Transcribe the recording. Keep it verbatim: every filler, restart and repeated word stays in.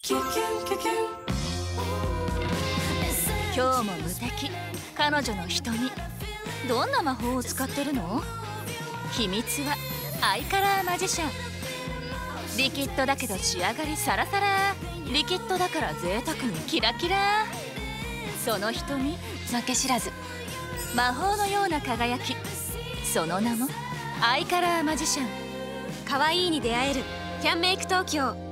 今日も無敵彼女の瞳。どんな魔法を使ってるの？秘密はアイカラーマジシャン。リキッドだけど仕上がりサラサラ。リキッドだから贅沢にキラキラ。その瞳負け知らず。魔法のような輝き、その名もアイカラーマジシャン。 可愛いに出会えるキャンメイク東京。